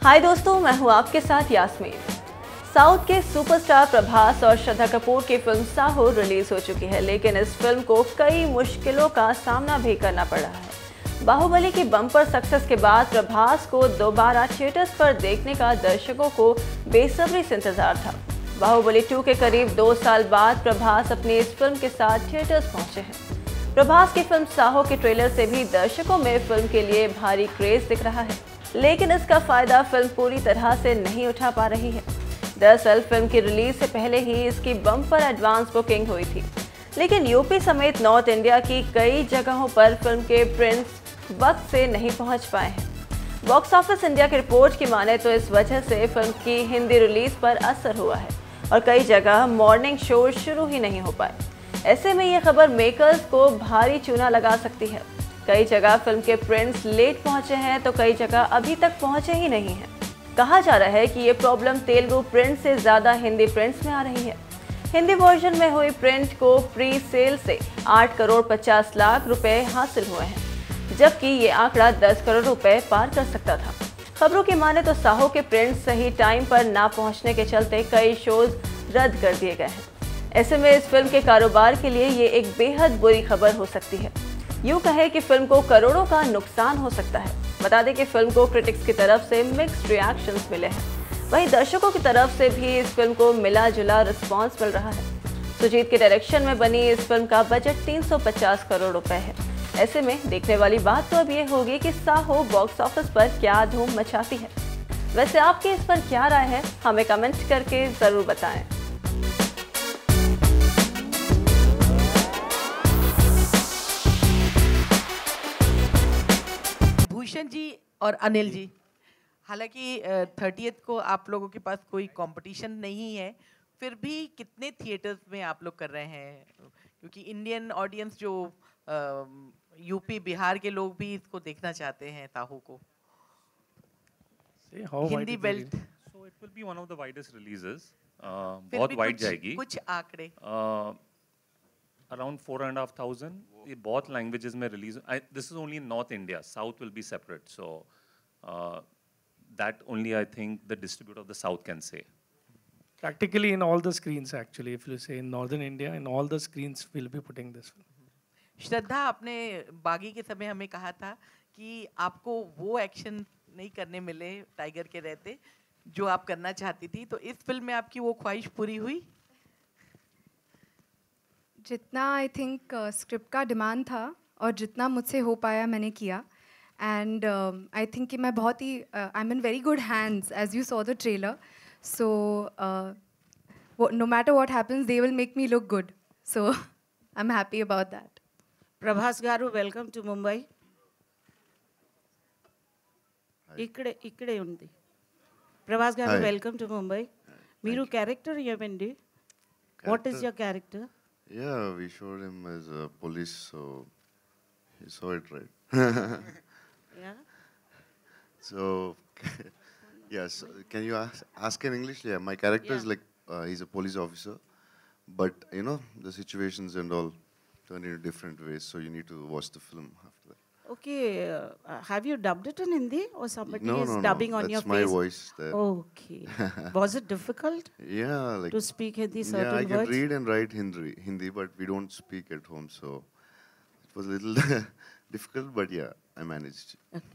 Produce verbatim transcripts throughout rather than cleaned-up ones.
हाय दोस्तों, मैं हूं आपके साथ यास्मीन। साउथ के सुपरस्टार प्रभास और श्रद्धा कपूर की फिल्म साहो रिलीज हो चुकी है, लेकिन इस फिल्म को कई मुश्किलों का सामना भी करना पड़ रहा है। बाहुबली की बम्पर सक्सेस के बाद प्रभास को दोबारा थिएटर्स पर देखने का दर्शकों को बेसब्री से इंतजार था। बाहुबली टू के करीब दो साल बाद प्रभास अपनी इस फिल्म के साथ थिएटर्स पहुंचे हैं। प्रभास की फिल्म साहो के ट्रेलर से भी दर्शकों में फिल्म के लिए भारी क्रेज दिख रहा है, लेकिन इसका फायदा फिल्म पूरी तरह से नहीं उठा पा रही है। दरअसल फिल्म की रिलीज से पहले ही इसकी बम्पर एडवांस बुकिंग हुई थी, लेकिन यूपी समेत नॉर्थ इंडिया की कई जगहों पर फिल्म के प्रिंट्स वक्त से नहीं पहुंच पाए हैं। बॉक्स ऑफिस इंडिया की रिपोर्ट की माने तो इस वजह से फिल्म की हिंदी रिलीज पर असर हुआ है और कई जगह मॉर्निंग शो शुरू ही नहीं हो पाए। ऐसे में ये खबर मेकर्स को भारी चूना लगा सकती है। कई जगह फिल्म के प्रिंट्स लेट पहुंचे हैं तो कई जगह अभी तक पहुंचे ही नहीं हैं। कहा जा रहा है कि ये प्रॉब्लम तेलुगु प्रिंट से ज़्यादा हिंदी प्रिंट्स में आ रही है। हिंदी वर्जन में हुई प्रिंट को प्री सेल से आठ करोड़ पचास लाख रुपए हासिल हुए हैं, जबकि ये आंकड़ा दस करोड़ रुपए पार कर सकता था। खबरों की माने तो साहो के प्रिंट सही टाइम पर ना पहुंचने के चलते कई शोज रद्द कर दिए गए हैं। ऐसे में इस फिल्म के कारोबार के लिए ये एक बेहद बुरी खबर हो सकती है। यूँ कहे कि फिल्म को करोड़ों का नुकसान हो सकता है। बता दें कि फिल्म को क्रिटिक्स की तरफ से मिक्स्ड रिएक्शंस मिले हैं, वहीं दर्शकों की तरफ से भी इस फिल्म को मिला जुला रिस्पॉन्स मिल रहा है। सुजीत के डायरेक्शन में बनी इस फिल्म का बजट तीन सौ पचास करोड़ रुपए है। ऐसे में देखने वाली बात तो अब ये होगी कि साहो बॉक्स ऑफिस पर क्या धूम मचाती है। वैसे आपकी इस पर क्या राय है, हमें कमेंट करके जरूर बताएं। भूषण जी और अनिल जी, हालांकि थर्टियथ को आप लोगों के पास कोई कंपटीशन नहीं है, फिर भी कितने थिएटर्स में आप लोग कर रहे हैं? क्योंकि इंडियन ऑडियंस जो यूपी बिहार के लोग भी इसको देखना चाहते हैं साहो को। Hindi belt, so it will be one of the widest releases. uh, बहुत वाइड जाएगी। कुछ आंकड़े around four and half thousand. ये बहुत लैंग्वेजेस में release. This is only in north India, south will be separate, so that only I think the distributor of the south can say. Practically in all the screens, actually, if you say in northern India, in all the screens we'll be putting this film. Shraddha, आपने बागी के समय हमें कहा था कि आपको वो action नहीं करने मिले टाइगर के रहते जो आप करना चाहती थी, तो इस फिल्म में आपकी वो ख्वाहिश पूरी हुई? जितना आई थिंक स्क्रिप्ट का डिमांड था और जितना मुझसे हो पाया मैंने किया। एंड आई थिंक कि मैं बहुत ही I am in very good hands as you saw the trailer, so no matter what happens they will make me look good, so I am happy about that. Prabhas garu, welcome to Mumbai. ఇక్కడే ఇక్కడే ఉంది. Prabhas garu, welcome to Mumbai. మీరు character ఏమండి? What is your character? Yeah, we showed him as a police, so he saw it right. Yeah. So, yes, can you ask, ask in English? Yeah, my character Yeah. is like, uh, he's a police officer, but, you know, the situations and all turn into different ways, so you need to watch the film after that. Okay, uh, have you dubbed it in Hindi or somebody No, is no, no, dubbing on that's your my face? voice there. Okay. Was it difficult Yeah, like, to speak Hindi yeah, certain I can words? read and write Hindi, Hindi, but we don't speak at home, so it was a little difficult, but yeah, I managed.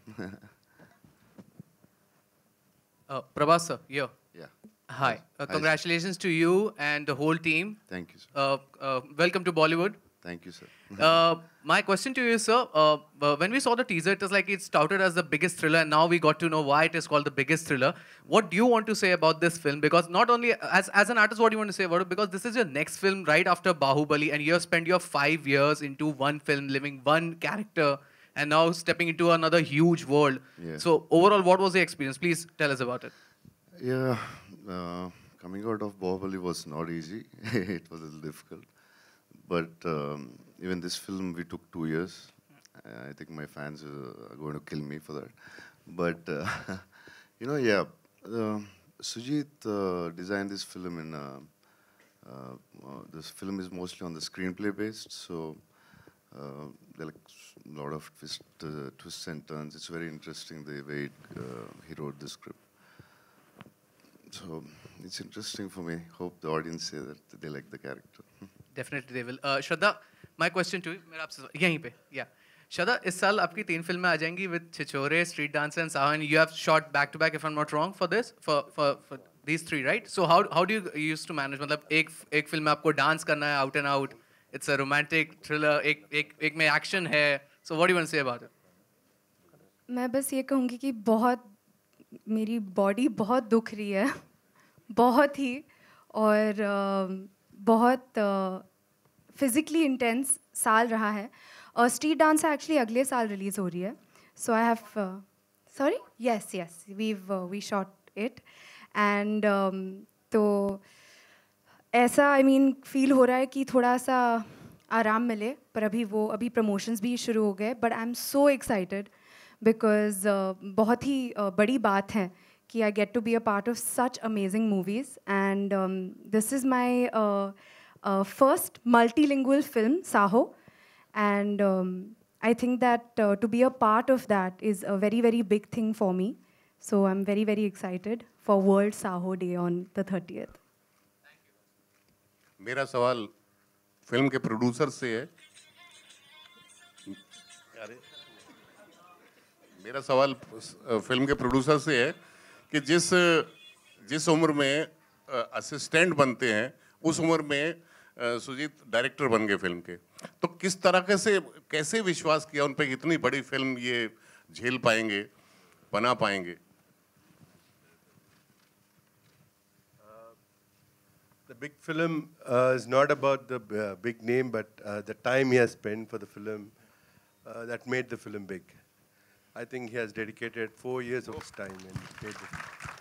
Uh, Prabhas sir, here. Yeah. Hi. Uh, Hi. congratulations to you and the whole team. Thank you, sir. Uh, uh, welcome to Bollywood. Thank you, sir. Uh, my question to you, sir, uh, uh, when we saw the teaser, it was like it's touted as the biggest thriller, and now we got to know why it is called the biggest thriller. What do you want to say about this film? Because not only, as, as an artist, what do you want to say about it? Because this is your next film right after Bahubali, and you have spent your five years into one film, living one character, and now stepping into another huge world. Yeah. So overall, what was the experience? Please tell us about it. Yeah, uh, coming out of Bahubali was not easy. It was a little difficult. But um, even this film, we took two years. Uh, I think my fans uh, are going to kill me for that. But, uh, you know, yeah, uh, Sujit uh, designed this film in, uh, uh, uh, this film is mostly on the screenplay based, so uh, there are like a lot of twist, uh, twists and turns. It's very interesting the way it, uh, he wrote the script. So it's interesting for me. Hope the audience say that they like the character. Definitely they will. Uh, Shraddha, my question to you, मेरा आपसे यहीं पे, yeah. Shraddha, इस साल आपकी तीन फिल्में आ जाएंगी with Chichore, Street Dancer, and Saho, and you have shot back to back, if I'm not wrong, for this, for for for these three, right? So how how do you used to manage? मतलब एक एक film में आपको dance करना है out and out. It's a romantic thriller. एक एक एक में action है. So what do you want to say about it? मैं बस ये कहूँगी कि बहुत मेरी बॉडी बहुत दुख रही है बहुत ही और uh, बहुत फिज़िकली इंटेंस साल रहा है और स्ट्रीट डांस एक्चुअली अगले साल रिलीज़ हो रही है so I have sorry yes yes we we shot it and तो ऐसा आई मीन फील हो रहा है कि थोड़ा सा आराम मिले पर अभी वो अभी प्रमोशंस भी शुरू हो गए but I am so excited because बहुत ही uh, बड़ी बात है कि I get to be a part of such amazing movies and um, this is my uh, uh, first multilingual film, Saho, and um, I think that uh, to be a part of that is a very very big thing for me. So I'm very very excited for World Saho Day on the thirtieth. मेरा सवाल film के producer से है मेरा सवाल film के producer से है कि जिस जिस उम्र में असिस्टेंट बनते हैं उस उम्र में सुजीत डायरेक्टर बन गए फिल्म के तो किस तरह से कैसे विश्वास किया उन पे इतनी बड़ी फिल्म ये झेल पाएंगे बना पाएंगे The big film uh, is not about the uh, big name but uh, the time he has spent for the film uh, that made the film big. I think he has dedicated four years of his time and made it.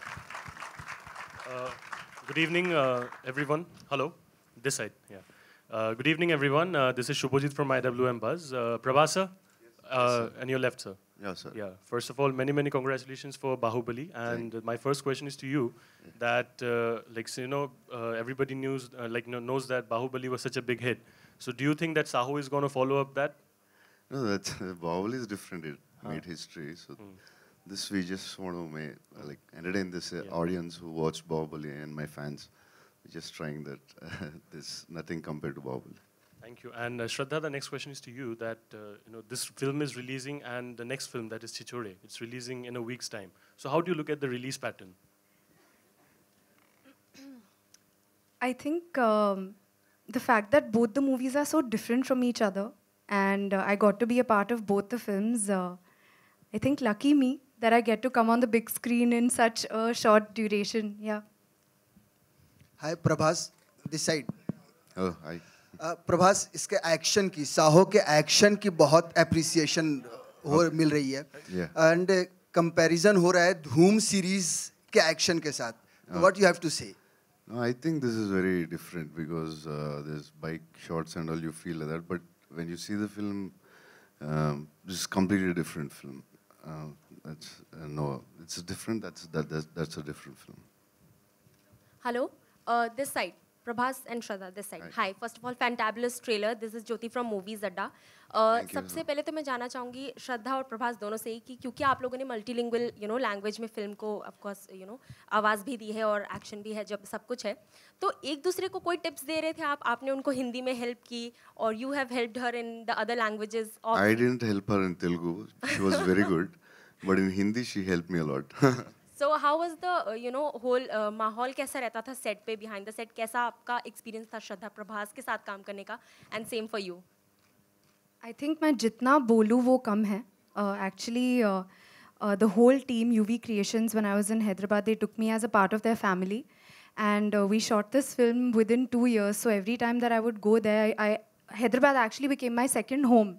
Uh, good evening, uh, everyone. Hello, this side. Yeah. Uh, good evening, everyone. Uh, this is Shubhajit from I W M Buzz. Uh, Prabhasa, uh, yes, and your left, sir. Yeah, sir. Yeah. First of all, many, many congratulations for Bahubali. And my first question is to you, that uh, like so, you know, uh, everybody knows, uh, like you know, knows that Bahubali was such a big hit. So, do you think that Saho is going to follow up that? No, that's Bahubali is different. It made history. So hmm. this we just want to make, uh, like entertain this uh, yeah. audience who watched Bahubali and my fans. We're just trying that. Uh, there's nothing compared to Bahubali. Thank you. And uh, Shraddha, the next question is to you. That uh, you know this film is releasing, and the next film, that is Chichore, it's releasing in a week's time. So how do you look at the release pattern? I think um, the fact that both the movies are so different from each other, and uh, I got to be a part of both the films. Uh, I think lucky me that I get to come on the big screen in such a short duration. Yeah. Hi, Prabhas. This side. Oh, hi. Uh, Prabhas इसके action की साहो के action की बहुत appreciation हो मिल रही है and comparison हो रहा है धूम सीरीज के एक्शन के साथ what you have to say No, I think this is very different because uh, there's bike shots and all, you feel like that. But when you see the film, um, this is completely different film. Uh, that's uh, no, it's different. That's that that's, that's a different film. Hello, uh, this side. Prabhas and Shraddha, this side. Hi. Hi. First of all, fantabulous trailer. This is Jyoti from Movies Adda. Uh, सबसे पहले तो मैं जानना चाहूँगी श्रद्धा और प्रभास दोनों से ही कि क्योंकि आप लोगों ने मल्टीलिंगुअल यू नो लैंग्वेज में फिल्म को ऑफ कोर्स यू नो आवाज़ भी दी है और एक्शन भी है जब सब कुछ है तो एक दूसरे को कोई टिप्स दे रहे थे आप आपने उनको हिंदी में हेल्प की और you have helped her in the other languages I didn't help her in Telugu. She was very good, but in Hindi she helped me a lot. So how was the uh, you know whole uh, माहौल कैसा रहता था set पे behind the set कैसा आपका experience था श्रद्धा प्रभास के साथ काम करने का and same for you? I think मैं जितना बोलूँ वो कम है. Uh, actually, uh, uh, the whole team U V Creations when I was in Hyderabad they took me as a part of their family, and uh, we shot this film within two years. So every time that I would go there, I, I Hyderabad actually became my second home.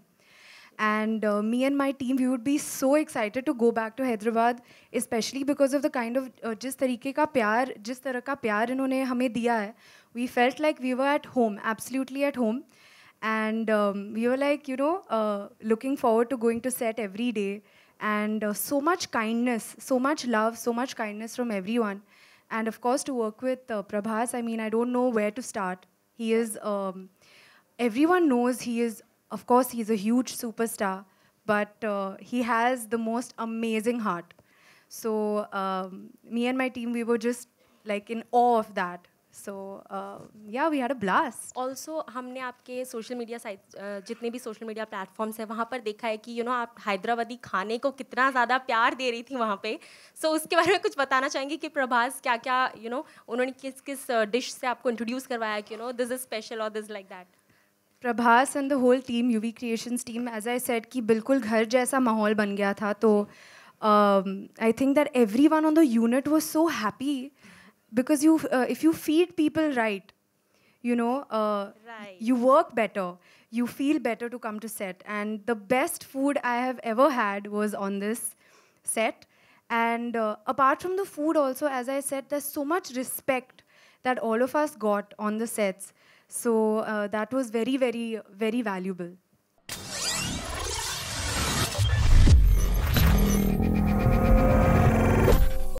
And uh, me and my team, we would be so excited to go back to Hyderabad, especially because of the kind of uh, जिस तरीके का प्यार, जिस तरह का प्यार इन्होंने हमें दिया है. We felt like we were at home, absolutely at home, and um, we were like, you know, uh, looking forward to going to set every day, and uh, so much kindness, so much love, so much kindness from everyone, and of course to work with uh, Prabhas. I mean, I don't know where to start. He is, um, everyone knows he is. Of course, he's a huge superstar, but uh, he has the most amazing heart. So um, me and my team, we were just like in awe of that. So uh, yeah, we had a blast. Also हमने आपके social media site जितने भी social media platforms हैं वहाँ पर देखा है कि यू नो आप हैदराबादी खाने को कितना ज़्यादा प्यार दे रही थी वहाँ पे. सो so, उसके बारे में कुछ बताना चाहेंगे कि प्रभास क्या क्या यू नो उन्होंने किस किस डिश से आपको इंट्रोड्यूस करवाया कि you know this is special और this like that. Prabhas and the whole team, UV creations team, as I said कि बिल्कुल घर जैसा माहौल बन गया था. तो I think that every one on the unit was so happy because you uh, if you feed people right, you know, uh, right. you work better, you feel better to come to set. And the best food I have ever had was on this set. And uh, apart from the food also, as I said, there's so much respect that all of us got on the sets. So uh, that was very, very, very valuable.